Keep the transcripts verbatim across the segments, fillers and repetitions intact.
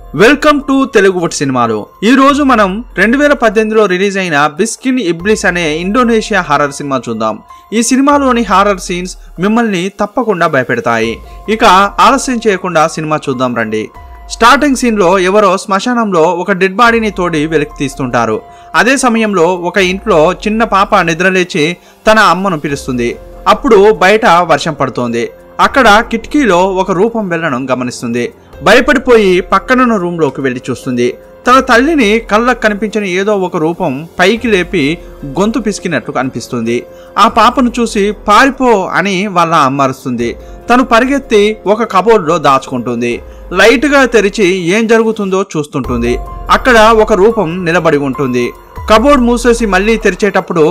Welcome to Telugu would సినిమాలు. ఈ రోజు మనం రెండు వేల పద్దెనిమిదిలో రిలీజ్ అయిన బిస్కిన్ ఇబ్లిస్ అనే ఇండోనేషియా హారర్ సినిమా చూద్దాం. ఈ సినిమాలోని హారర్ సీన్స్ మిమ్మల్ని తప్పకుండా భయపెడతాయి. ఇక ఆలస్యం చేయకుండా సినిమా చూద్దాం రండి. స్టార్టింగ్ సీన్ లో ఎవరో శ్మశానంలో ఒక డెడ్ బాడీని తోడి వెలికి తీస్తుంటారు. అదే సమయంలో ఒక ఇంట్లో చిన్న పాప నిద్రలేచి తన అమ్మను పిలుస్తుంది. అప్పుడు బయట వర్షం పడుతోంది. అక్కడ కిటికీలో ఒక రూపం వెళ్ళడం గమనిస్తుంది. భయపడిపోయి పక్కనున్న రూమ్ లోకి వెళ్లి చూస్తుంది. తన తల్లిని కళ్ళకు కనిపించిన ఏదో ఒక రూపం పైకి లేపి గొంతు పిసికినట్టు కనిపిస్తుంది. ఆ పాపను చూసి పారిపో అని వాళ్ళ అమ్మ అరుస్తుంది. తను పరిగెత్తి ఒక కబోర్డ్ లో దాచుకుంటుంది. లైట్ గా తెరిచి ఏం జరుగుతుందో చూస్తుంటుంది. అక్కడ ఒక రూపం నిలబడి ఉంటుంది. కబోర్డ్ మూసేసి మళ్ళీ తెరిచేటప్పుడు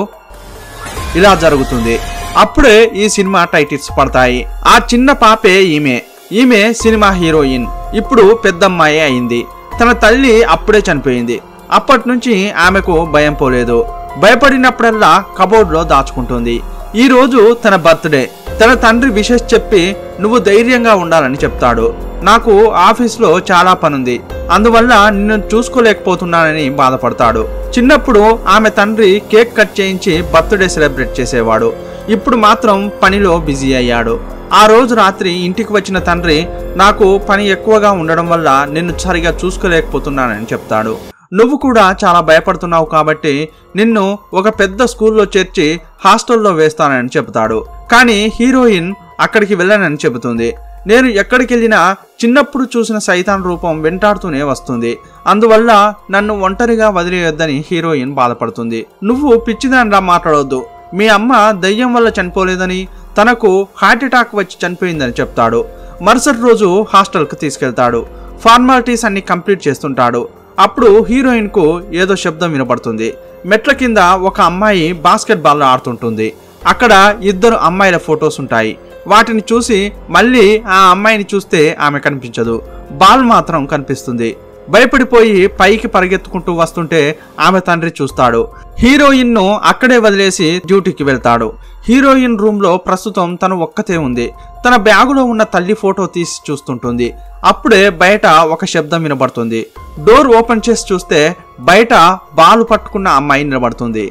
ఇలా జరుగుతుంది. అప్పుడే ఈ సినిమా టైటిల్స్ పడతాయి. ఆ చిన్న పాపే ఈమె. ఈమె సినిమా హీరోయిన్. ఇప్పుడు పెద్దమ్మాయి అయింది. తన తల్లి అప్పుడే చనిపోయింది. అప్పటి నుంచి ఆమెకు భయం పోలేదు. భయపడినప్పుడల్లా కబోర్డ్ లో దాచుకుంటుంది. ఈ రోజు తన బర్త్డే. తన తండ్రి విషెస్ చెప్పి నువ్వు ధైర్యంగా ఉండాలని చెప్తాడు. నాకు ఆఫీస్లో చాలా పనుంది, అందువల్ల నిన్ను చూసుకోలేకపోతున్నానని బాధపడతాడు. చిన్నప్పుడు ఆమె తండ్రి కేక్ కట్ చేయించి బర్త్డే సెలబ్రేట్ చేసేవాడు. ఇప్పుడు మాత్రం పనిలో బిజీ అయ్యాడు. ఆ రోజు రాత్రి ఇంటికి వచ్చిన తండ్రి నాకు పని ఎక్కువగా ఉండడం వల్ల నిన్ను సరిగా చూసుకోలేకపోతున్నానని చెప్తాడు. నువ్వు కూడా చాలా భయపడుతున్నావు కాబట్టి నిన్ను ఒక పెద్ద స్కూల్లో చేర్చి హాస్టల్లో వేస్తానని చెబుతాడు. కానీ హీరోయిన్ అక్కడికి వెళ్ళనని చెబుతుంది. నేను ఎక్కడికి వెళ్ళినా చిన్నప్పుడు చూసిన సైతాన్ రూపం వెంటాడుతూనే వస్తుంది. అందువల్ల నన్ను ఒంటరిగా వదిలేయొద్దని హీరోయిన్ బాధపడుతుంది. నువ్వు పిచ్చిదానిలా మాట్లాడొద్దు. మీ అమ్మ దయ్యం వల్ల చనిపోలేదని, తనకు హార్ట్ అటాక్ వచ్చి చనిపోయిందని చెప్తాడు. మరుసటి రోజు హాస్టల్కు తీసుకెళ్తాడు. ఫార్మాలిటీస్ అన్ని కంప్లీట్ చేస్తుంటాడు. అప్పుడు హీరోయిన్ కు ఏదో శబ్దం వినపడుతుంది. మెట్ల కింద ఒక అమ్మాయి బాస్కెట్ బాల్ ఆడుతుంటుంది. అక్కడ ఇద్దరు అమ్మాయిల ఫొటోస్ ఉంటాయి. వాటిని చూసి మళ్ళీ ఆ అమ్మాయిని చూస్తే ఆమె కనిపించదు. బాల్ మాత్రం కనిపిస్తుంది. భయపడిపోయి పైకి పరిగెత్తుకుంటూ వస్తుంటే ఆమె తండ్రి చూస్తాడు. హీరోయిన్ ను అక్కడే వదిలేసి డ్యూటీకి వెళ్తాడు. హీరోయిన్ రూమ్ లో ప్రస్తుతం తను ఒక్కతే ఉంది. తన బ్యాగులో ఉన్న తల్లి ఫోటో తీసి చూస్తుంటుంది. అప్పుడే బయట ఒక శబ్దం వినబడుతుంది. డోర్ ఓపెన్ చేసి చూస్తే బయట బాలు పట్టుకున్న అమ్మాయి నిలబడుతుంది.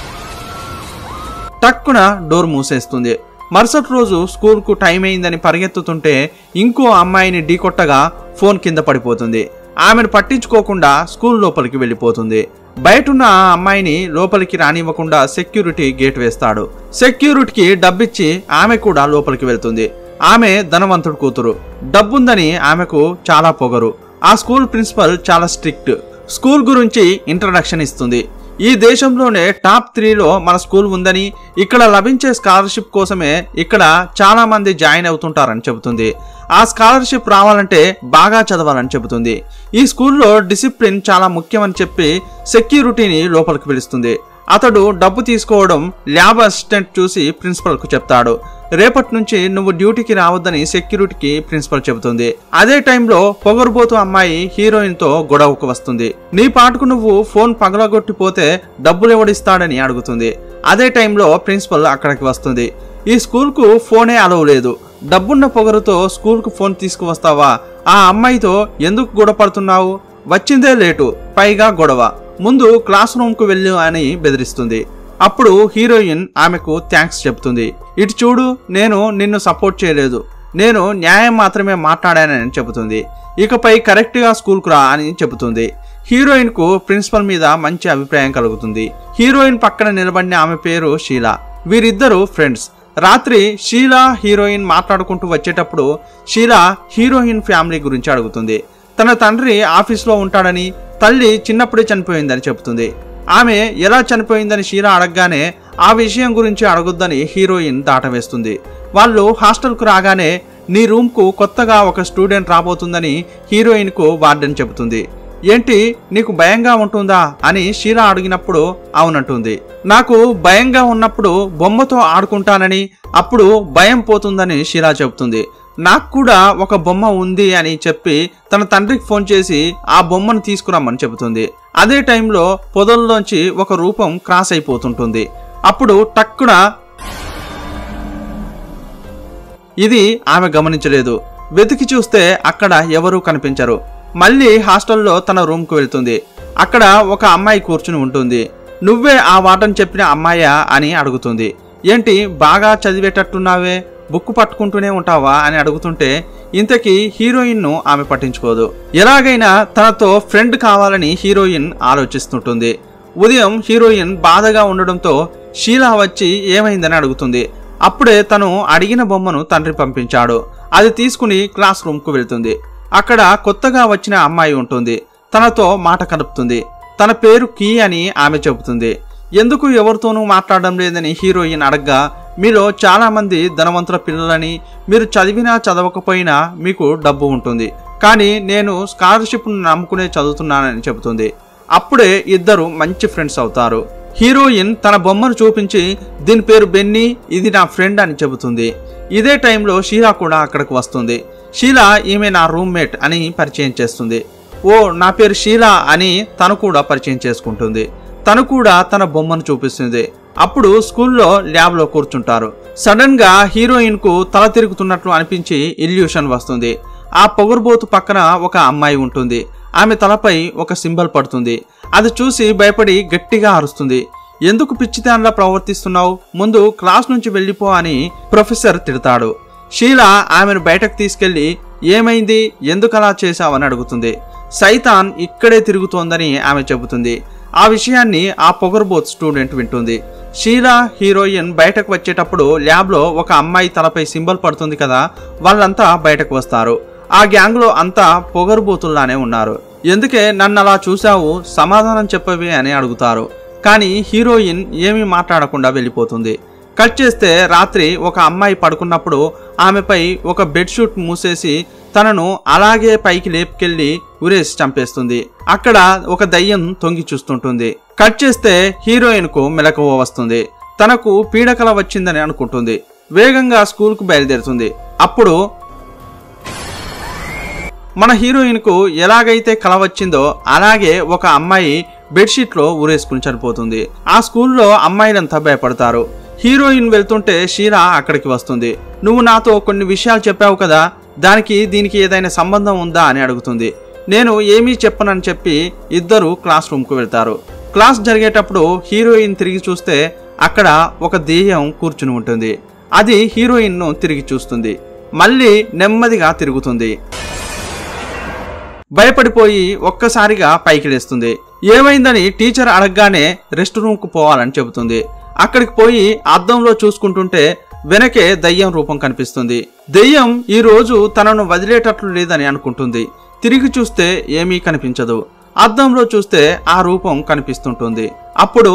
టక్కున డోర్ మూసేస్తుంది. మరుసటి రోజు స్కూల్ కు టైం అయిందని పరిగెత్తుతుంటే ఇంకో అమ్మాయిని ఢీకొట్టగా ఫోన్ కింద పడిపోతుంది. ఆమెను పట్టించుకోకుండా స్కూల్ లోపలికి వెళ్ళిపోతుంది. బయటున్న ఆ అమ్మాయిని లోపలికి రానివ్వకుండా సెక్యూరిటీ గేట్ వేస్తాడు. సెక్యూరిటీకి డబ్బిచ్చి ఆమె కూడా లోపలికి వెళ్తుంది. ఆమె ధనవంతుడు కూతురు. డబ్బుందని ఆమెకు చాలా పొగరు. ఆ స్కూల్ ప్రిన్సిపల్ చాలా స్ట్రిక్ట్. స్కూల్ గురించి ఇంట్రడక్షన్ ఇస్తుంది. ఈ దేశంలోనే టాప్ త్రీలో మన స్కూల్ ఉందని, ఇక్కడ లభించే స్కాలర్షిప్ కోసమే ఇక్కడ చాలా మంది జాయిన్ అవుతుంటారని చెబుతుంది. ఆ స్కాలర్షిప్ రావాలంటే బాగా చదవాలని చెబుతుంది. ఈ స్కూల్లో డిసిప్లిన్ చాలా ముఖ్యమని చెప్పి సెక్యూరిటీని లోపలికి పిలుస్తుంది. అతడు డబ్బు తీసుకోవడం ల్యాబ్ అసిస్టెంట్ చూసి ప్రిన్సిపల్ కు చెప్తాడు. రేపటి నుంచి నువ్వు డ్యూటీకి రావద్దని సెక్యూరిటీకి ప్రిన్సిపల్ చెబుతుంది. అదే టైంలో పొగరుబోతు అమ్మాయి హీరోయిన్ తో గొడవకు వస్తుంది. నీ పాటుకు నువ్వు ఫోన్ పగలగొట్టిపోతే డబ్బులు ఎవడిస్తాడని అడుగుతుంది. అదే టైంలో ప్రిన్సిపల్ అక్కడికి వస్తుంది. ఈ స్కూల్ కు ఫోనే అలవ్ లేదు. డబ్బున్న పొగరుతో స్కూల్ కు ఫోన్ తీసుకువస్తావా? ఆ అమ్మాయితో ఎందుకు గొడవ పడుతున్నావు? వచ్చిందే లేటు, పైగా గొడవ. ముందు క్లాస్ రూమ్ కు వెళ్ళు అని బెదిరిస్తుంది. అప్పుడు హీరోయిన్ ఆమెకు థ్యాంక్స్ చెప్తుంది. ఇటు చూడు, నేను నిన్ను సపోర్ట్ చేయలేదు, నేను న్యాయం మాత్రమే మాట్లాడానని చెబుతుంది. ఇకపై కరెక్ట్ గా స్కూల్ కు రా అని చెబుతుంది. హీరోయిన్ కు ప్రిన్సిపల్ మీద మంచి అభిప్రాయం కలుగుతుంది. హీరోయిన్ పక్కన నిలబడిన ఆమె పేరు షీలా. వీరిద్దరు ఫ్రెండ్స్. రాత్రి షీలా హీరోయిన్ మాట్లాడుకుంటూ వచ్చేటప్పుడు షీలా హీరోయిన్ ఫ్యామిలీ గురించి అడుగుతుంది. తన తండ్రి ఆఫీస్లో ఉంటాడని, తల్లి చిన్నప్పుడే చనిపోయిందని చెబుతుంది. ఆమె ఎలా చనిపోయిందని షీలా అడగగానే ఆ విషయం గురించి అడగొద్దని హీరోయిన్ దాటవేస్తుంది. వాళ్ళు హాస్టల్కు రాగానే నీ రూమ్కు కొత్తగా ఒక స్టూడెంట్ రాబోతుందని హీరోయిన్ కు వార్డెన్ చెబుతుంది. ఏంటి, నీకు భయంగా ఉంటుందా అని షీలా అడిగినప్పుడు అవునంటుంది. నాకు భయంగా ఉన్నప్పుడు బొమ్మతో ఆడుకుంటానని, అప్పుడు భయం పోతుందని షీలా చెబుతుంది. నాకు కూడా ఒక బొమ్మ ఉంది అని చెప్పి తన తండ్రికి ఫోన్ చేసి ఆ బొమ్మను తీసుకురమ్మని చెబుతుంది. అదే టైంలో పొదల్లోంచి ఒక రూపం క్రాస్ అయిపోతుంటుంది. అప్పుడు టక్కున ఇది ఆమె గమనించలేదు. వెతికి చూస్తే అక్కడ ఎవరూ కనిపించరు. మళ్ళీ హాస్టల్లో తన రూమ్కు వెళ్తుంది. అక్కడ ఒక అమ్మాయి కూర్చుని ఉంటుంది. నువ్వే ఆ వాటని చెప్పిన అమ్మాయా అని అడుగుతుంది. ఏంటి బాగా చదివేటట్టున్నావే, బుక్ పట్టుకుంటూనే ఉంటావా అని అడుగుతుంటే ఇంతకీ హీరోయిన్ను ఆమె పట్టించుకోదు. ఎలాగైనా తనతో ఫ్రెండ్ కావాలని హీరోయిన్ ఆలోచిస్తుంటుంది. ఉదయం హీరోయిన్ బాధగా ఉండడంతో షీలా వచ్చి ఏమైందని అడుగుతుంది. అప్పుడే తను అడిగిన బొమ్మను తండ్రి పంపించాడు. అది తీసుకుని క్లాస్ రూమ్కు వెళ్తుంది. అక్కడ కొత్తగా వచ్చిన అమ్మాయి ఉంటుంది. తనతో మాట కలుపుతుంది. తన పేరు కీ అని ఆమె చెబుతుంది. ఎందుకు ఎవరితోనూ మాట్లాడడం లేదని హీరోయిన్ అడగ్గా, మీలో చాలా మంది ధనవంతుల పిల్లలని, మీరు చదివినా చదవకపోయినా మీకు డబ్బు ఉంటుంది, కానీ నేను స్కాలర్షిప్ను నమ్ముకునే చదువుతున్నానని చెబుతుంది. అప్పుడే ఇద్దరు మంచి ఫ్రెండ్స్ అవుతారు. హీరోయిన్ తన బొమ్మను చూపించి దీని పేరు బెన్నీ, ఇది నా ఫ్రెండ్ అని చెబుతుంది. ఇదే టైంలో షీలా కూడా అక్కడికి వస్తుంది. షీలా ఈమె నా రూమ్మేట్ అని పరిచయం చేస్తుంది. ఓ నా పేరు షీలా అని తను కూడా పరిచయం చేసుకుంటుంది. తను కూడా తన బొమ్మను చూపిస్తుంది. అప్పుడు స్కూల్లో ల్యాబ్లో కూర్చుంటారు. సడన్ గా హీరోయిన్ కు తల తిరుగుతున్నట్లు అనిపించి ఇల్యూషన్ వస్తుంది. ఆ పొగరుబోతు పక్కన ఒక అమ్మాయి ఉంటుంది. ఆమె తలపై ఒక సింబల్ పడుతుంది. అది చూసి భయపడి గట్టిగా అరుస్తుంది. ఎందుకు పిచ్చిదానిలా ప్రవర్తిస్తున్నావు, ముందు క్లాస్ నుంచి వెళ్ళిపో అని ప్రొఫెసర్ తిడతాడు. షీలా ఆమెను బయటకు తీసుకెళ్లి ఏమైంది, ఎందుకు అలా చేశావని అడుగుతుంది. సైతాన్ ఇక్కడే తిరుగుతోందని ఆమె చెబుతుంది. ఆ విషయాన్ని ఆ పొగరుబోత్ స్టూడెంట్ వింటుంది. షీలా హీరోయిన్ బయటకు వచ్చేటప్పుడు ల్యాబ్లో ఒక అమ్మాయి తలపై సింబల్ పడుతుంది కదా, వాళ్ళంతా బయటకు వస్తారు. ఆ గ్యాంగ్లో అంతా పొగరుబోతుల్లానే ఉన్నారు. ఎందుకే నన్ను అలా చూశావు, సమాధానం చెప్పవే అని అడుగుతారు. కానీ హీరోయిన్ ఏమీ మాట్లాడకుండా వెళ్ళిపోతుంది. కట్ చేస్తే రాత్రి ఒక అమ్మాయి పడుకున్నప్పుడు ఆమెపై ఒక బెడ్షీట్ మూసేసి తనను అలాగే పైకి లేపుకెళ్లి ఉరేసి చంపేస్తుంది. అక్కడ ఒక దయ్యం తొంగి చూస్తుంటుంది. కట్ చేస్తే హీరోయిన్ కు మెలకువ వస్తుంది. తనకు పీడకల వచ్చిందని అనుకుంటుంది. వేగంగా స్కూల్ కు బయలుదేరుతుంది. అప్పుడు మన హీరోయిన్ కు ఎలాగైతే కల వచ్చిందో అలాగే ఒక అమ్మాయి బెడ్షీట్ లో ఊరేసుకుని చనిపోతుంది. ఆ స్కూల్లో అమ్మాయిలంతా భయపడతారు. హీరోయిన్ వెళ్తుంటే షీలా అక్కడికి వస్తుంది. నువ్వు నాతో కొన్ని విషయాలు చెప్పావు కదా, దానికి దీనికి ఏదైనా సంబంధం ఉందా అని అడుగుతుంది. నేను ఏమీ చెప్పనని చెప్పి ఇద్దరు క్లాస్ రూమ్ కు వెళ్తారు. క్లాస్ జరిగేటప్పుడు హీరోయిన్ తిరిగి చూస్తే అక్కడ ఒక దెయ్యం కూర్చుని ఉంటుంది. అది హీరోయిన్ ను తిరిగి చూస్తుంది. మళ్ళీ నెమ్మదిగా తిరుగుతుంది. భయపడిపోయి ఒక్కసారిగా పైకి లేస్తుంది. ఏమైందని టీచర్ అడగగానే రెస్ట్ రూమ్ కు పోవాలని చెబుతుంది. అక్కడికి పోయి అద్దంలో చూసుకుంటుంటే వెనకే దయ్యం రూపం కనిపిస్తుంది. దెయ్యం ఈ రోజు తనను వదిలేటట్లు లేదని అనుకుంటుంది. తిరిగి చూస్తే ఏమీ కనిపించదు. అద్దంలో చూస్తే ఆ రూపం కనిపిస్తుంటుంది. అప్పుడు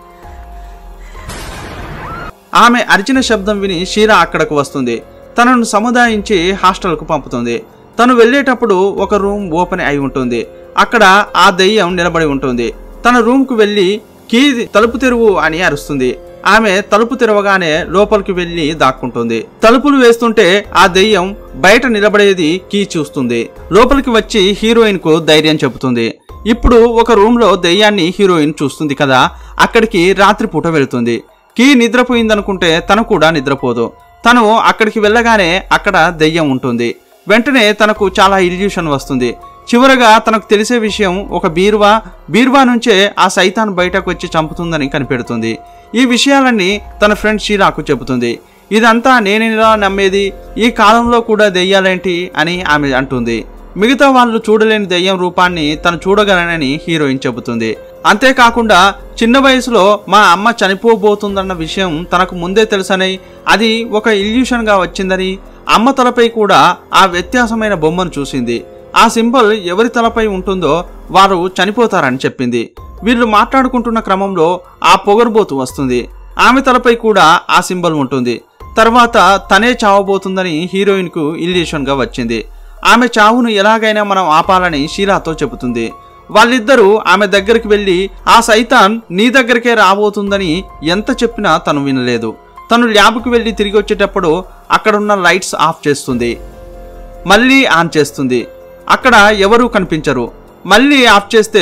ఆమె అరిచిన శబ్దం విని షీలా అక్కడకు వస్తుంది. తనను సముదాయించి హాస్టల్కు పంపుతుంది. తను వెళ్ళేటప్పుడు ఒక రూమ్ ఓపెన్ అయి ఉంటుంది. అక్కడ ఆ దెయ్యం నిలబడి ఉంటుంది. తన రూమ్కు వెళ్ళి కీ తలుపు తెరువు అని అరుస్తుంది. ఆమె తలుపు తెరవగానే లోపలికి వెళ్లి దాక్కుంటుంది. తలుపులు వేస్తుంటే ఆ దెయ్యం బయట నిలబడేది కీ చూస్తుంది. లోపలికి వచ్చి హీరోయిన్ కు ధైర్యం చెబుతుంది. ఇప్పుడు ఒక రూమ్ లో దెయ్యాన్ని హీరోయిన్ చూస్తుంది కదా, అక్కడికి రాత్రిపూట వెళుతుంది. కీ నిద్రపోయిందనుకుంటే తను కూడా నిద్రపోదు. తను అక్కడికి వెళ్ళగానే అక్కడ దెయ్యం ఉంటుంది. వెంటనే తనకు చాలా ఇల్యూషన్ వస్తుంది. చివరగా తనకు తెలిసే విషయం ఒక బీరువా బీరువా నుంచే ఆ సైతాన్ బయటకు వచ్చి చంపుతుందని కనిపెడుతుంది. ఈ విషయాలన్నీ తన ఫ్రెండ్ షీలాకు చెబుతుంది. ఇదంతా నేనేలా నమ్మేది, ఈ కాలంలో కూడా దెయ్యాలేంటి అని ఆమె అంటుంది. మిగతా వాళ్ళు చూడలేని దెయ్యం రూపాన్ని తను చూడగలనని హీరోయిన్ చెబుతుంది. అంతేకాకుండా చిన్న వయసులో మా అమ్మ చనిపోబోతుందన్న విషయం తనకు ముందే తెలుసని, అది ఒక ఇల్యూషన్ గా వచ్చిందని, అమ్మ తలపై కూడా ఆ వ్యత్యాసమైన బొమ్మను చూసింది. ఆ సింబల్ ఎవరి తలపై ఉంటుందో వారు చనిపోతారని చెప్పింది. వీళ్ళు మాట్లాడుకుంటున్న క్రమంలో ఆ పొగరుబోతు వస్తుంది. ఆమె తలపై కూడా ఆ సింబల్ ఉంటుంది. తర్వాత తనే చావబోతుందని హీరోయిన్ కు ఇల్యూషన్ గా వచ్చింది. ఆమె చావును ఎలాగైనా మనం ఆపాలని షీలాతో చెబుతుంది. వాళ్ళిద్దరూ ఆమె దగ్గరికి వెళ్లి ఆ సైతాన్ నీ దగ్గరికే రాబోతుందని ఎంత చెప్పినా తను వినలేదు. తను ల్యాబ్కు వెళ్లి తిరిగి వచ్చేటప్పుడు అక్కడున్న లైట్స్ ఆఫ్ చేస్తుంది. మళ్ళీ ఆన్ చేస్తుంది. అక్కడ ఎవరూ కనిపించరు. మళ్ళీ ఆఫ్ చేస్తే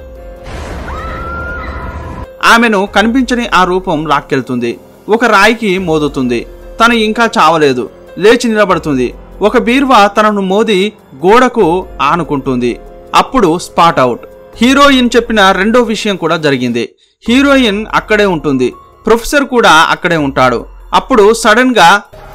ఆమెను కనిపించని ఆ రూపం లాక్కెళ్తుంది. ఒక రాయికి మోదుతుంది. తను ఇంకా చావలేదు. లేచి నిలబడుతుంది. ఒక బీరువా తనను మోది గోడకు ఆనుకుంటుంది. అప్పుడు స్పాట్ అవుట్. హీరోయిన్ చెప్పిన రెండో విషయం కూడా జరిగింది. హీరోయిన్ అక్కడే ఉంటుంది, ప్రొఫెసర్ కూడా అక్కడే ఉంటాడు. అప్పుడు సడన్ గా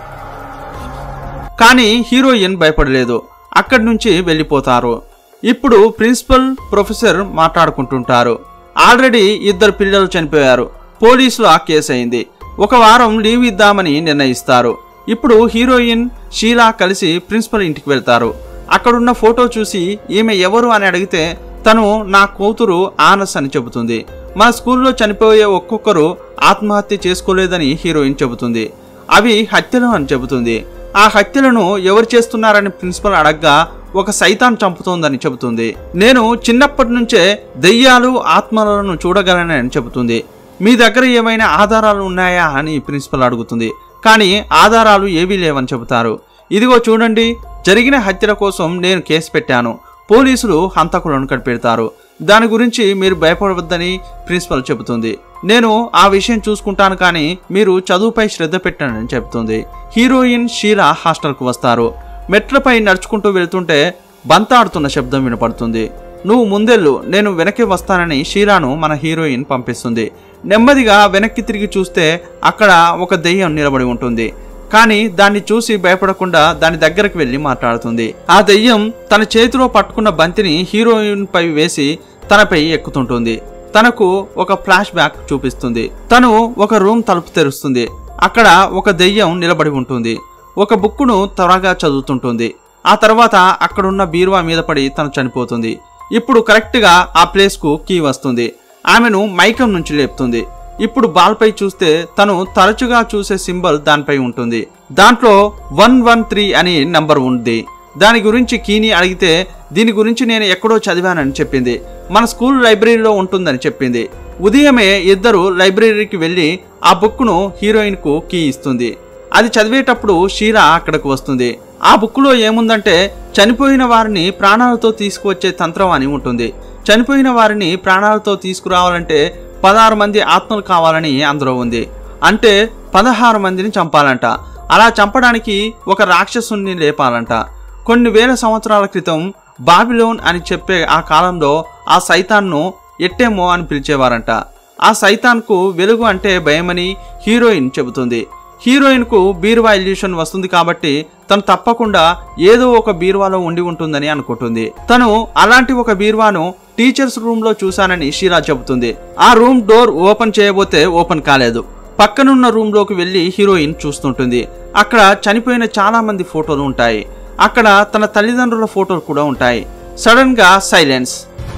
కానీ హీరోయిన్ భయపడలేదు, అక్కడి నుంచి వెళ్ళిపోతారు. ఇప్పుడు ప్రిన్సిపల్ ప్రొఫెసర్ మాట్లాడుకుంటుంటారు. ఆల్రెడీ ఇద్దరు పిల్లలు చనిపోయారు, పోలీసులు ఆ కేసు అయింది, ఒక వారం లీవ్ ఇద్దామని నిర్ణయిస్తారు. ఇప్పుడు హీరోయిన్ షీలా కలిసి ప్రిన్సిపల్ ఇంటికి వెళ్తారు. అక్కడున్న ఫోటో చూసి ఈమె ఎవరు అని అడిగితే తను నా కూతురు ఆనస్ అని చెబుతుంది. మా స్కూల్లో చనిపోయే ఒక్కొక్కరు ఆత్మహత్య చేసుకోలేదని హీరోయిన్ చెబుతుంది, అవి హత్యలు అని చెబుతుంది. ఆ హత్యలను ఎవరు చేస్తున్నారని ప్రిన్సిపల్ అడగ్గా ఒక సైతాన్ చంపుతోందని చెబుతుంది. నేను చిన్నప్పటి నుంచే దెయ్యాలు ఆత్మలను చూడగలనని చెబుతుంది. మీ దగ్గర ఏమైనా ఆధారాలు ఉన్నాయా అని ప్రిన్సిపల్ అడుగుతుంది. కానీ ఆధారాలు ఏవీ లేవని చెబుతారు. ఇదిగో చూడండి, జరిగిన హత్యల కోసం నేను కేసు పెట్టాను, పోలీసులు హంతకులను కనిపెడతారు, దాని గురించి మీరు భయపడవద్దని ప్రిన్సిపల్ చెబుతుంది. నేను ఆ విషయం చూసుకుంటాను, కానీ మీరు చదువుపై శ్రద్ధ పెట్టండి చెబుతుంది. హీరోయిన్ షీలా హాస్టల్కు వస్తారు. మెట్లపై నడుచుకుంటూ వెళ్తుంటే బంతాడుతున్న శబ్దం వినపడుతుంది. నువ్వు ముందెళ్ళు, నేను వెనక్కి వస్తానని షీలాను మన హీరోయిన్ పంపిస్తుంది. నెమ్మదిగా వెనక్కి తిరిగి చూస్తే అక్కడ ఒక దెయ్యం నిలబడి ఉంటుంది. కానీ దాన్ని చూసి భయపడకుండా దాని దగ్గరకు వెళ్లి మాట్లాడుతుంది. ఆ దెయ్యం తన చేతిలో పట్టుకున్న బంతిని హీరోయిన్ పై వేసి తనపై ఎక్కుతుంటుంది. తనకు ఒక ఫ్లాష్ బ్యాక్ చూపిస్తుంది. తను ఒక రూమ్ తలుపు తెరుస్తుంది. అక్కడ ఒక దెయ్యం నిలబడి ఉంటుంది. ఒక బుక్కును త్వరగా చదువుతుంటుంది. ఆ తర్వాత అక్కడున్న బీరువా మీద పడి తను చనిపోతుంది. ఇప్పుడు కరెక్ట్ గా ఆ ప్లేస్ కు కీ వస్తుంది. ఆమెను మైకం నుంచి లేపుతుంది. ఇప్పుడు బాల్ పై చూస్తే తను తరచుగా చూసే సింబల్ దానిపై ఉంటుంది. దాంట్లో వన్ వన్ త్రీ అని నంబర్ ఉంది. దాని గురించి కీని అడిగితే దీని గురించి నేను ఎక్కడో చదివానని చెప్పింది. మన స్కూల్ లైబ్రరీలో ఉంటుందని చెప్పింది. ఉదయమే ఇద్దరు లైబ్రరీకి వెళ్లి ఆ బుక్ను హీరోయిన్ కు కీ ఇస్తుంది. అది చదివేటప్పుడు షీలా అక్కడకు వస్తుంది. ఆ బుక్లో ఏముందంటే చనిపోయిన వారిని ప్రాణాలతో తీసుకువచ్చే తంత్రం అని ఉంటుంది. చనిపోయిన వారిని ప్రాణాలతో తీసుకురావాలంటే పదహారు మంది ఆత్మలు కావాలని అందులో ఉంది. అంటే పదహారు మందిని చంపాలంట. అలా చంపడానికి ఒక రాక్షసుని లేపాలంట. కొన్ని వేల సంవత్సరాల క్రితం బాబిలోన్ అని చెప్పే ఆ కాలంలో ఆ సైతాన్ను ఎట్టేమో అని పిలిచేవారంట. ఆ సైతాన్కు వెలుగు అంటే భయమని హీరోయిన్ చెబుతుంది. హీరోయిన్ కు బీరువా ఇల్యూషన్ వస్తుంది కాబట్టి తను తప్పకుండా ఏదో ఒక బీరువాలో ఉండి ఉంటుందని అనుకుంటుంది. తను అలాంటి ఒక బీరువాను టీచర్స్ రూమ్ లో చూశానని షీలా చెబుతుంది. ఆ రూమ్ డోర్ ఓపెన్ చేయబోతే ఓపెన్ కాలేదు. పక్కనున్న రూమ్ లోకి వెళ్లి హీరోయిన్ చూస్తుంటుంది. అక్కడ చనిపోయిన చాలా మంది ఫోటోలు ఉంటాయి. అక్కడ తన తల్లిదండ్రుల ఫోటోలు కూడా ఉంటాయి. సడన్ గా సైలెన్స్.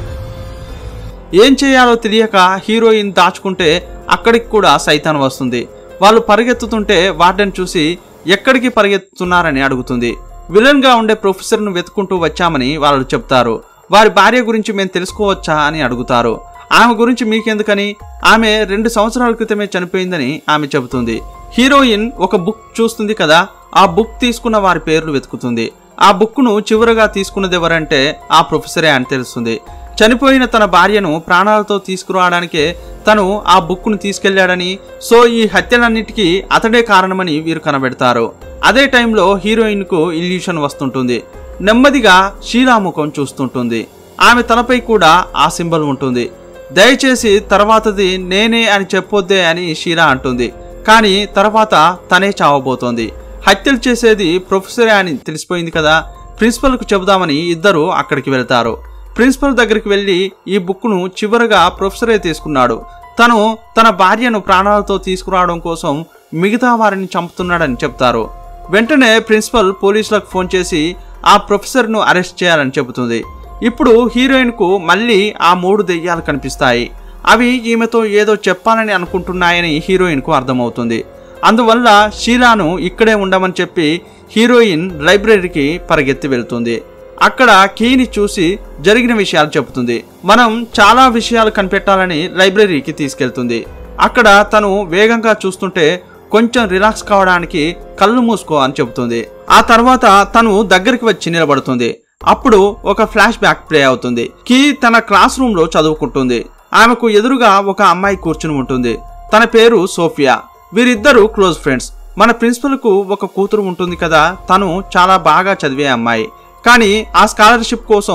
ఏం చేయాలో తెలియక హీరోయిన్ దాచుకుంటే అక్కడికి కూడా సైతాన్ వస్తుంది. వాళ్ళు పరిగెత్తుతుంటే వార్డెన్ చూసి ఎక్కడికి పరిగెత్తుతున్నారని అడుగుతుంది. విలన్ గా ఉండే ప్రొఫెసర్ ను వెతుకుంటూ వచ్చామని వాళ్ళు చెప్తారు. వారి భార్య గురించి మేము తెలుసుకోవచ్చా అని అడుగుతారు. ఆమె గురించి మీకెందుకని, ఆమె రెండు సంవత్సరాల క్రితమే చనిపోయిందని ఆమె చెబుతుంది. హీరోయిన్ ఒక బుక్ చూస్తుంది కదా, ఆ బుక్ తీసుకున్న వారి పేర్లు వెతుకుతుంది. ఆ బుక్ ను చివరగా తీసుకున్నది ఎవరంటే ఆ ప్రొఫెసరే అని తెలుస్తుంది. చనిపోయిన తన భార్యను ప్రాణాలతో తీసుకురావడానికే తను ఆ బుక్ ను తీసుకెళ్లాడని, సో ఈ హత్యలన్నిటికీ అతడే కారణమని వీరు కనబెడతారు. అదే టైంలో హీరోయిన్ కు ఇల్యూషన్ వస్తుంటుంది. నెమ్మదిగా షీలా ముఖం చూస్తుంటుంది. ఆమె తలపై కూడా ఆ సింబల్ ఉంటుంది. దయచేసి తర్వాతది నేనే అని చెప్పొద్దే అని షీలా అంటుంది. కానీ తర్వాత తనే చావబోతోంది. హత్యలు చేసేది ప్రొఫెసరే అని తెలిసిపోయింది కదా. ప్రిన్సిపల్ కు చెబుదామని ఇద్దరు అక్కడికి వెళ్తారు. ప్రిన్సిపల్ దగ్గరికి వెళ్లి ఈ బుక్ ను చివరగా ప్రొఫెసరే తీసుకున్నాడు, తను తన భార్యను ప్రాణాలతో తీసుకురావడం కోసం మిగతా వారిని చంపుతున్నాడని చెప్తారు. వెంటనే ప్రిన్సిపల్ పోలీసులకు ఫోన్ చేసి ఆ ప్రొఫెసర్ ను అరెస్ట్ చేయాలని చెబుతుంది. ఇప్పుడు హీరోయిన్ కు మళ్ళీ ఆ మూడు దెయ్యాలు కనిపిస్తాయి. అవి ఈమెతో ఏదో చెప్పాలని అనుకుంటున్నాయని హీరోయిన్ కు అర్థమవుతుంది. అందువల్ల షీలాను ఇక్కడే ఉండమని చెప్పి హీరోయిన్ లైబ్రరీకి పరిగెత్తి వెళ్తుంది. అక్కడ కీని చూసి జరిగిన విషయాలు చెబుతుంది. మనం చాలా విషయాలు కనిపెట్టాలని లైబ్రరీకి తీసుకెళ్తుంది. అక్కడ తను వేగంగా చూస్తుంటే కొంచెం రిలాక్స్ కావడానికి కళ్ళు మూసుకో అని చెబుతుంది. ఆ తర్వాత తను దగ్గరికి వచ్చి నిలబడుతుంది. అప్పుడు ఒక ఫ్లాష్ బ్యాక్ ప్లే అవుతుంది. కీ తన క్లాస్ రూమ్ లో చదువుకుంటుంది. ఆమెకు ఎదురుగా ఒక అమ్మాయి కూర్చుని ఉంటుంది. తన పేరు సోఫియా. వీరిద్దరూ క్లోజ్ ఫ్రెండ్స్. మన ప్రిన్సిపల్ కు ఒక కూతురు ఉంటుంది కదా, తను చాలా బాగా చదివే అమ్మాయి. కానీ ఆ స్కాలర్షిప్ కోసం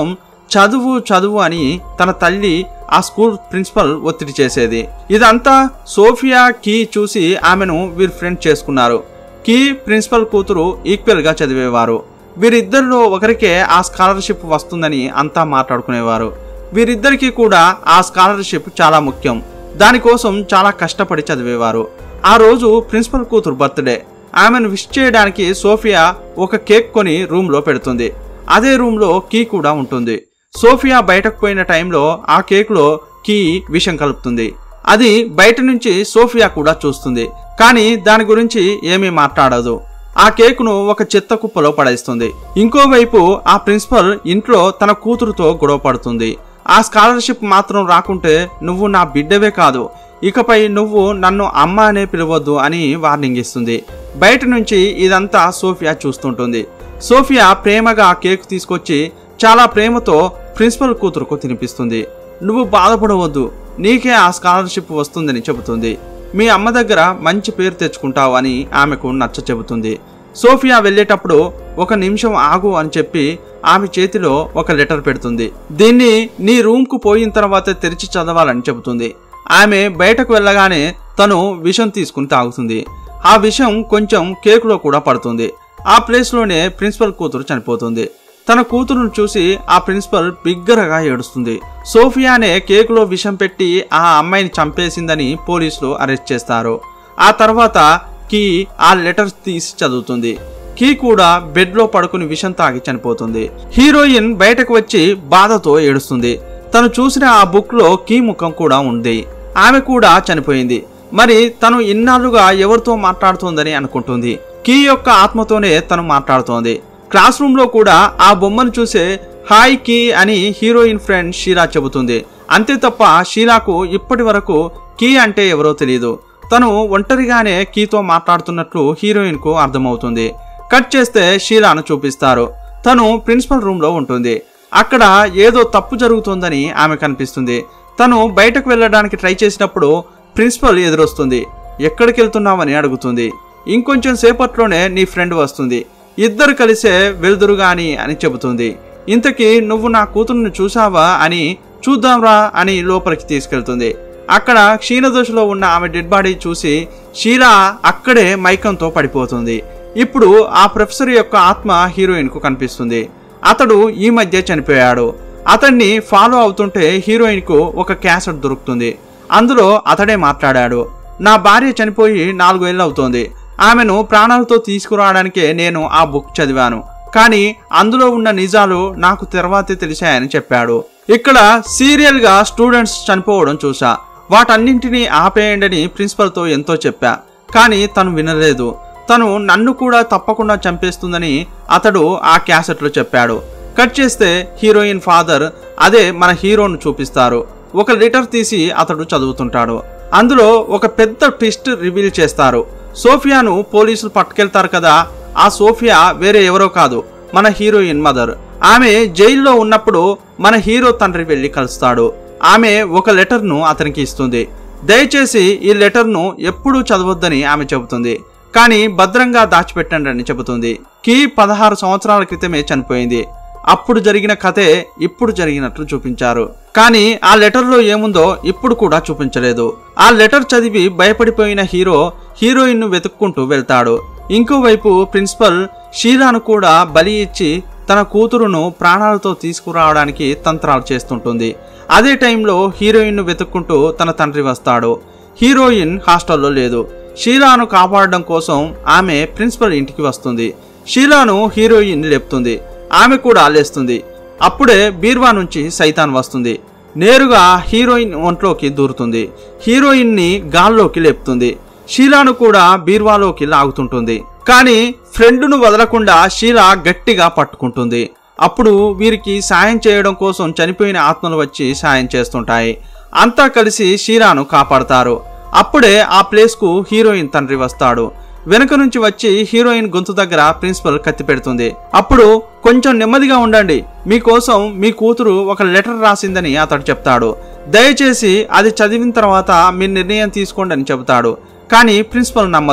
చదువు చదువు అని తన తల్లి ఆ స్కూల్ ప్రిన్సిపల్ ఒత్తిడి చేసేది. ఇదంతా సోఫియా కీ చూసి ఆమెను వీరు ఫ్రెండ్ చేసుకున్నారు. కీ ప్రిన్సిపల్ కూతురు ఈక్వల్ గా చదివేవారు. వీరిద్దరిలో ఒకరికే ఆ స్కాలర్షిప్ వస్తుందని అంతా మాట్లాడుకునేవారు. వీరిద్దరికీ కూడా ఆ స్కాలర్షిప్ చాలా ముఖ్యం. దానికోసం చాలా కష్టపడి చదివేవారు. ఆ రోజు ప్రిన్సిపల్ కూతురు బర్త్డే. ఆమెను విష్ చేయడానికి సోఫియా ఒక కేక్ కొని రూమ్ లో పెడుతుంది. అదే రూమ్ లో కీ కూడా ఉంటుంది. సోఫియా బయటకు పోయిన టైంలో ఆ కేక్ లో కీ విషం కలుపుతుంది. అది బయట నుంచి సోఫియా కూడా చూస్తుంది, కానీ దాని గురించి ఏమీ మాట్లాడదు. ఆ కేకును ఒక చెత్త కుప్పలో పడేస్తుంది. ఇంకోవైపు ఆ ప్రిన్సిపల్ ఇంట్లో తన కూతురుతో గొడవ పడుతుంది. ఆ స్కాలర్షిప్ మాత్రం రాకుంటే నువ్వు నా బిడ్డవే కాదు, ఇకపై నువ్వు నన్ను అమ్మ అనే పిలవద్దు అని వార్నింగ్ ఇస్తుంది. బయట నుంచి ఇదంతా సోఫియా చూస్తుంటుంది. సోఫియా ప్రేమగా ఆ కేక్ తీసుకొచ్చి చాలా ప్రేమతో ప్రిన్సిపల్ కూతురుకు తినిపిస్తుంది. నువ్వు బాధపడవద్దు, నీకే ఆ స్కాలర్షిప్ వస్తుందని చెబుతుంది. మీ అమ్మ దగ్గర మంచి పేరు తెచ్చుకుంటావు అని ఆమెకు నచ్చ చెబుతుంది. సోఫియా వెళ్ళేటప్పుడు ఒక నిమిషం ఆగు అని చెప్పి ఆమె చేతిలో ఒక లెటర్ పెడుతుంది. దీన్ని నీ రూమ్ కు పోయిన తర్వాత తెరిచి చదవాలని చెబుతుంది. ఆమె బయటకు వెళ్ళగానే తను విషం తీసుకుని తాగుతుంది. ఆ విషం కొంచెం కేకులో కూడా పడుతుంది. ఆ ప్లేస్ లోనే ప్రిన్సిపల్ కూతురు చనిపోతుంది. తన కూతురును చూసి ఆ ప్రిన్సిపల్ బిగ్గరగా ఏడుస్తుంది. సోఫియానే కేకులో విషం పెట్టి ఆ అమ్మాయిని చంపేసిందని పోలీసులు అరెస్ట్ చేస్తారు. ఆ తర్వాత కీ ఆ లెటర్ తీసి చదువుతుంది. కీ కూడా బెడ్ లో పడుకుని విషం తాగి చనిపోతుంది. హీరోయిన్ బయటకు వచ్చి బాధతో ఏడుస్తుంది. తను చూసిన ఆ బుక్ లో కీ ముఖం కూడా ఉంది. ఆమె కూడా చనిపోయింది. మరి తను ఇన్నాళ్లుగా ఎవరితో మాట్లాడుతోందని అనుకుంటుంది. కీ యొక్క ఆత్మతోనే తను మాట్లాడుతోంది. క్లాస్ రూమ్ లో కూడా ఆ బొమ్మను చూసే హాయ్ కీ అని హీరోయిన్ ఫ్రెండ్ షీలా చెబుతుంది. అంతే తప్ప షీలాకు ఇప్పటి వరకు కీ అంటే ఎవరో తెలియదు. తను ఒంటరిగానే కీతో మాట్లాడుతున్నట్లు హీరోయిన్ కు అర్థమవుతుంది. కట్ చేస్తే షీలాను చూపిస్తారు. తను ప్రిన్సిపల్ రూమ్ లో ఉంటుంది. అక్కడ ఏదో తప్పు జరుగుతుందని ఆమె కనిపిస్తుంది. తను బయటకు వెళ్ళడానికి ట్రై చేసినప్పుడు ప్రిన్సిపల్ ఎదురొస్తుంది. ఎక్కడికి వెళ్తున్నామని అడుగుతుంది. ఇంకొంచెం సేపట్లోనే నీ ఫ్రెండ్ వస్తుంది, ఇద్దరు కలిసే వెళ్దురుగాని అని చెబుతుంది. ఇంతకీ నువ్వు నా కూతురుని చూసావా అని చూద్దాంరా అని లోపలికి తీసుకెళ్తుంది. అక్కడ క్షీణదశలో ఉన్న ఆమె డెడ్ బాడీ చూసి షీలా అక్కడే మైకంతో పడిపోతుంది. ఇప్పుడు ఆ ప్రొఫెసర్ యొక్క ఆత్మ హీరోయిన్ కు కనిపిస్తుంది. అతడు ఈ మధ్య చనిపోయాడు. అతన్ని ఫాలో అవుతుంటే హీరోయిన్ కు ఒక క్యాసెట్ దొరుకుతుంది. అందులో అతడే మాట్లాడాడు. నా భార్య చనిపోయి నాలుగేళ్ళు అవుతోంది. ఆమెను ప్రాణాలతో తీసుకురావడానికే నేను ఆ బుక్ చదివాను, కానీ అందులో ఉన్న నిజాలు నాకు తర్వాతే తెలిసాయని చెప్పాడు. ఇక్కడ సీరియల్ గా స్టూడెంట్స్ చనిపోవడం చూసా. వాటన్నింటినీ ఆపేయండి ప్రిన్సిపల్తో ఎంతో చెప్పా, కానీ తను వినలేదు. తను నన్ను కూడా తప్పకుండా చంపేస్తుందని అతడు ఆ క్యాసెట్లో చెప్పాడు. కట్ చేస్తే హీరోయిన్ ఫాదర్ అదే మన హీరోను చూపిస్తారు. ఒక లెటర్ తీసి అతడు చదువుతుంటాడు. అందులో ఒక పెద్ద ట్విస్ట్ రివీల్ చేస్తారు. సోఫియాను పోలీసులు పట్టుకెళ్తారు కదా, ఆ సోఫియా వేరే ఎవరో కాదు, మన హీరోయిన్ మదర్. ఆమె జైల్లో ఉన్నప్పుడు మన హీరో తండ్రి వెళ్ళి కలుస్తాడు. ఆమె ఒక లెటర్ను అతనికి ఇస్తుంది. దయచేసి ఈ లెటర్ను ఎప్పుడూ చదవద్దని ఆమె చెబుతుంది, కానీ భద్రంగా దాచిపెట్టండి అని చెబుతుంది. కీ పదహారు సంవత్సరాల క్రితమే చనిపోయింది. అప్పుడు జరిగిన కథే ఇప్పుడు జరిగినట్లు చూపించారు, కానీ ఆ లెటర్లో ఏముందో ఇప్పుడు కూడా చూపించలేదు. ఆ లెటర్ చదివి భయపడిపోయిన హీరో హీరోయిన్ ను వెతుక్కుంటూ వెళ్తాడు. ఇంకోవైపు ప్రిన్సిపల్ షీలాను కూడా బలి ఇచ్చి తన కూతురును ప్రాణాలతో తీసుకురావడానికి తంత్రాలు చేస్తుంటుంది. అదే టైంలో హీరోయిన్ ను వెతుక్కుంటూ తన తండ్రి వస్తాడు. హీరోయిన్ హాస్టల్లో లేదు. షీలాను కాపాడడం కోసం ఆమె ప్రిన్సిపల్ ఇంటికి వస్తుంది. షీలాను హీరోయిన్ లేపుతుంది. ఆమె కూడా లేస్తుంది. అప్పుడే బీర్వా నుంచి సైతాన్ వస్తుంది. నేరుగా హీరోయిన్ ఒంట్లోకి దూరుతుంది. హీరోయిన్ ని గాల్లోకి లేపుతుంది. షీలాను కూడా బీర్వాలోకి లాగుతుంటుంది. కానీ ఫ్రెండ్ను వదలకుండా షీలా గట్టిగా పట్టుకుంటుంది. అప్పుడు వీరికి సాయం చేయడం కోసం చనిపోయిన ఆత్మలు వచ్చి సాయం చేస్తుంటాయి. అంతా కలిసి షీలాను కాపాడతారు. అప్పుడే ఆ ప్లేస్ కు హీరోయిన్ తండ్రి వస్తాడు. వెనుక నుంచి వచ్చి హీరోయిన్ గొంతు దగ్గర ప్రిన్సిపల్ కత్తి పెడుతుంది. అప్పుడు కొంచెం నెమ్మదిగా ఉండండి, మీకోసం మీ కూతురు ఒక లెటర్ రాసిందని అతడు చెప్తాడు. దయచేసి అది చదివిన తర్వాత మీ నిర్ణయం తీసుకోండి అని చెబుతాడు. కానీ ప్రిన్సిపల్ నమ్మదు.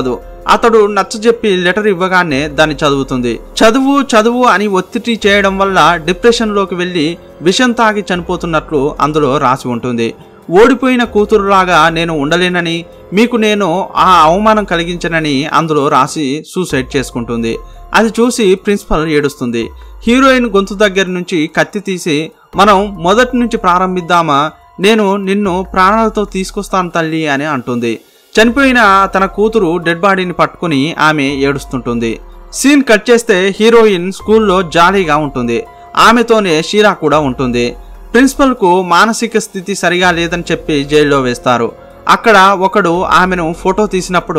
అతడు నచ్చజెప్పి లెటర్ ఇవ్వగానే దాన్ని చదువుతుంది. చదువు చదువు అని ఒత్తిడి చేయడం వల్ల డిప్రెషన్ లోకి వెళ్లి విషం తాగి చనిపోతున్నట్లు అందులో రాసి ఉంటుంది. ఓడిపోయిన కూతురులాగా నేను ఉండలేనని, మీకు నేను ఆ అవమానం కలిగించనని అందులో రాసి సూసైడ్ చేసుకుంటుంది. అది చూసి ప్రిన్సిపల్ ఏడుస్తుంది. హీరోయిన్ గొంతు దగ్గర నుంచి కత్తి తీసి, మనం మొదటి నుంచి ప్రారంభిద్దామా, నేను నిన్ను ప్రాణాలతో తీసుకొస్తాను తల్లి అని అంటుంది. చనిపోయిన తన కూతురు డెడ్ బాడీని పట్టుకుని ఆమె ఏడుస్తుంటుంది. సీన్ కట్ చేస్తే హీరోయిన్ స్కూల్లో జాలీగా ఉంటుంది. ఆమెతోనే షీరా కూడా ఉంటుంది. ప్రిన్సిపల్ కు మానసిక స్థితి సరిగా లేదని చెప్పి జైల్లో వేస్తారు. అక్కడ ఒకడు ఆమెను ఫోటో తీసినప్పుడు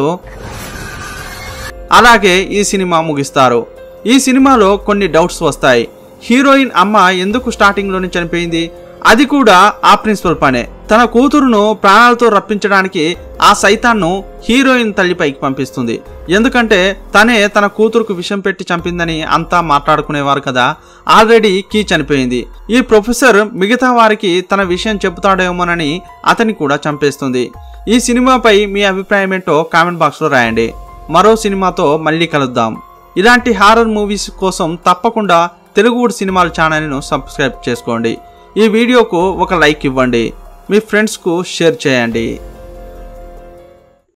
అలాగే ఈ సినిమా ముగిస్తారు. ఈ సినిమాలో కొన్ని డౌట్స్ వస్తాయి. హీరోయిన్ అమ్మ ఎందుకు స్టార్టింగ్ లోనే చనిపోయింది? అది కూడా ఆ ప్రిన్సిపల్ పనే. తన కూతురును ప్రాణాలతో రప్పించడానికి ఆ సైతాన్ను హీరోయిన్ తల్లిపైకి పంపిస్తుంది. ఎందుకంటే తనే తన కూతురుకు విషం పెట్టి చంపిందని అంతా మాట్లాడుకునేవారు కదా. ఆల్రెడీ కీ చనిపోయింది. ఈ ప్రొఫెసర్ మిగతా వారికి తన విషయం చెబుతాడేమోనని అతని కూడా చంపేస్తుంది. ఈ సినిమాపై మీ అభిప్రాయం ఏంటో కామెంట్ బాక్స్ లో రాయండి. మరో సినిమాతో మళ్ళీ కలుద్దాం. ఇలాంటి హారర్ మూవీస్ కోసం తప్పకుండా తెలుగువుడ్ సినిమాల ఛానల్ను సబ్స్క్రైబ్ చేసుకోండి. ఈ వీడియోకు ఒక లైక్ ఇవ్వండి. మీ ఫ్రెండ్స్కు షేర్ చేయండి.